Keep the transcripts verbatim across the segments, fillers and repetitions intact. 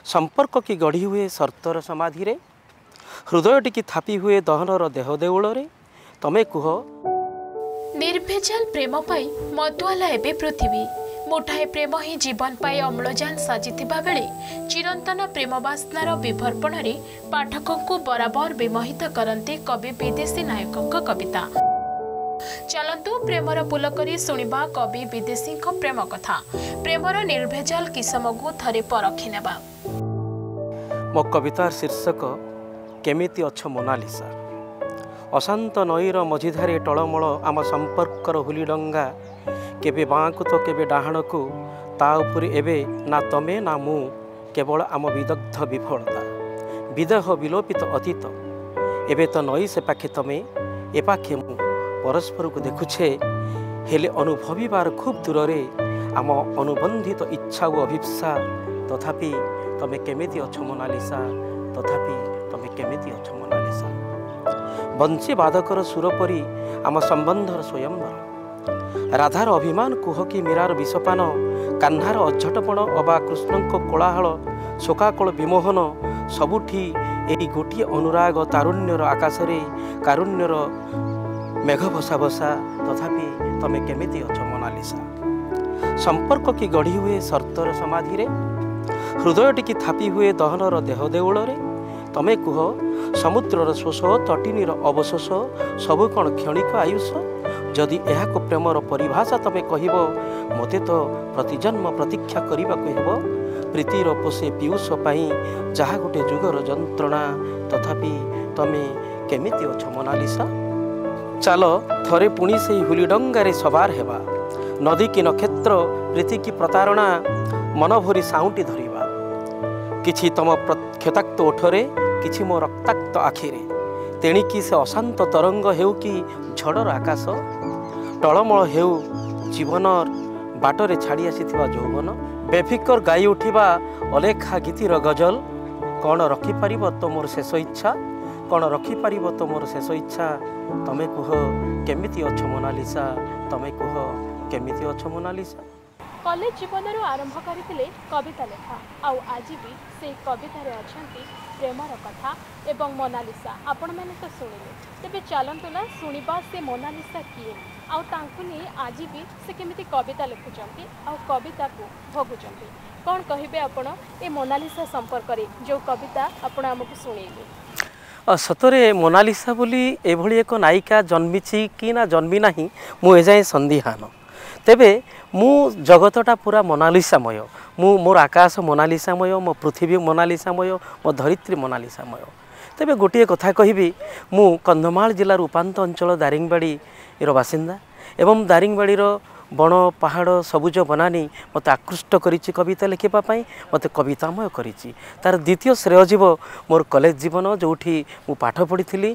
संपर्क की गढ़ी हुए सर्तर समाधि रे हृदय टी थापी हुए दहनर देह देउल रे तमे कुह निर्भेजाल प्रेम पाई मधुआला एबे पृथ्वी मुठाए प्रेम ही जीवन पाए अम्लजान साजिथिबा बेले चिरंतन प्रेम बास्नार विभर्पण रे पाठकों को बराबर विमोहित करते कवि विदेशी नायकों कविता। चलंतु प्रेमर पुलकरी सुनिबा कवि विदेशी प्रेम कथा प्रेमर निर्भेजाल किसम को थरे परखि नेबा। मो कवितार शीर्षक केमिति अछ मोनालिसा। अशांत नईर मझिधारे टलमल आम संपर्कर हुलीडंगा केबे बाँकु तो केबे डाहाण को ता उपरे एबे ना तमे ना मु केवल आम विदग्ध विफलता विदेह विलोपित अतीत एबे तो नई से पाखे तमे ए पाखे मु परस्पर को देखुछे हेले अनुभवीबार खूब दूर रे आम अनुबंधित तो इच्छा और अभिप्सा तथापि तमे केमिति अछ मोनालिसा तथापि तमे केमिति अछ मोनालिसा। बंशी बाधकर सुर परी आम संबंधर स्वयंवर राधार अभिमान कुह कि मीरार विषपान कान्हार अझटपण अबा कृष्ण कोलाहल शोकाकल विमोहन सबुठी एई गोटे अनुराग तारुण्यर आकाशरे कारुण्यर मेघ बसा बसा तथापि तमे केमिति अछ मोनालिसा। संपर्क की गढ़ी हुए सर्तर समाधि रे हृदय टी थापी हुए दहनर देह देउल रे तमे कुह समुद्रर शोष तटिनीर अवशोष सबु कण क्षणिक आयुष जदि यह प्रेमर परिभाषा तमे कहब मते तो प्रतिजन्म प्रतीक्षा करने को प्रीतिर पोषे पीयूष पाई जहा गोटे जुगर जंत्रणा तथापि तमे केमिति अछ मोनालिसा। चल थरे पुणी से हुलीडंगारे सवार हेबा नदी की नक्षत्र प्रीति की प्रतारणा मन भरी साउंटी धरिबा किछि तम क्षताक्त ओठरे किछि मो रक्ताक्त आखिरे तेणिकी से अशांत तरंग हेउ कि झड़र आकाश टलमल हेउ जीवनर बाटरे छाड़ी आसीथिबा यौवन बेफिकर गाई उठिबा अलेखा गीतिर गजल कौन रखिपार तो मोर शेष इच्छा कौन रखिपार तो मोर शेष इच्छा तमे कुह केमिति अछ मोनालिसा तमे कुह केमिति अछ मोनालिसा। कॉलेज जीवन आरंभ करथिले कविता लेखा आउ आज भी से कवितारे अछंती प्रेमर कथा एवं मोनालिसा आपण मैंने तो शुणिले तेबे चलतु ना शुणा से मोनालिसा किए आउ तांकु नहीं आज भी से केमिति कविता लिखुचंती आउ कविता को भोगुचंती कौन कहिबे आपण ए मोनालिसा संपर्क रे जो कविता आपण हमकु शुणेइले। सतरे मोनालिसा बोली एभली एक नायिका जन्मिची कि ना जन्मी नाही मु एजाए संदिहान तेबे मु जगतटा पूरा मोनालिसामय मु मोर आकाश मोनालिसामय मो पृथ्वी मोनालिसामय मो धरित्री मोनालिसामय। तेबे गोटे कथा कहिबी मु कंधमाल जिलार उपांत अंचल दारिंगबाड़ी रो बासिंदा एवं दारिंगबाड़ी रो बण पहाड़ सबुज बनानी मत आकृष्ट करिछि कविता लिखिबा पई मते कवितामय करिछि। तार द्वितीय श्रेय जीव मोर कॉलेज जीवन जोठी मु पाठ पढ़ी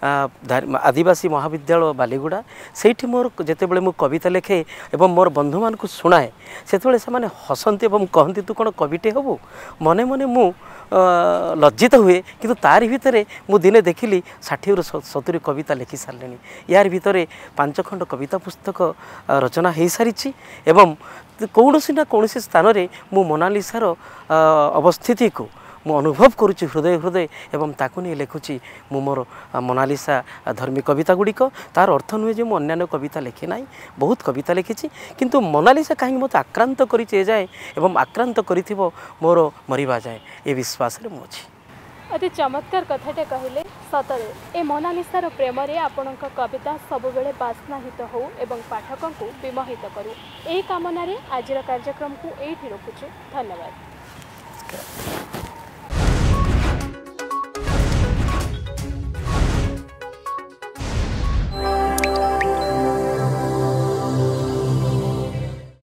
आदिवासी महाविद्यालय बालीगुड़ा सेठी मोर जेतेबेले मु कविता लिखे एवं मोर बंधु मान को शुणाए सेतेबेले से माने हसंती एवं कहंती तू कोन कविटे हबु मने मने मु लज्जित हुए किंतु तारि भितरे मु दिने देखिली षाठी रु सत्तरी कविता लिखि सारलेनी यार भितरे पांच खंड कविता पुस्तक रचना हो सारी एवं कौनसी ना कौनसी स्थान रे मु मोनालिसार अवस्थिति को मु अनुभव करुच्ची हृदय हृदय एवं ताकु नहीं लिखुची मु मोर मोनालिसा धर्मी कविता गुड़िक तार अर्थ नुहे जो अन्य कविता लिखी ना बहुत कविता लिखी किंतु मोनालिसा कहीं मत आक्रांत कर जाए एवं आक्रांत कर मोर मरिबा जाए ये विश्वास रे मु अछि। अति चमत्कार कथाटे कहले सतरे ए मोनालिसार प्रेम रे आपणक कविता सबुबेले बास्नाहित हो एवं पाठकों को विमोहित करू एही कामना रे आजिर कार्यक्रम को एठी रखुछु। धन्यवाद।